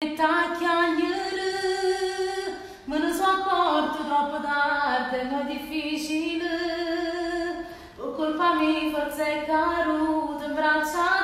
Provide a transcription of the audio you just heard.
Chiagliere, me ne sopporto troppo tardi, è difficile, per colpa mia forse è caduto in braccia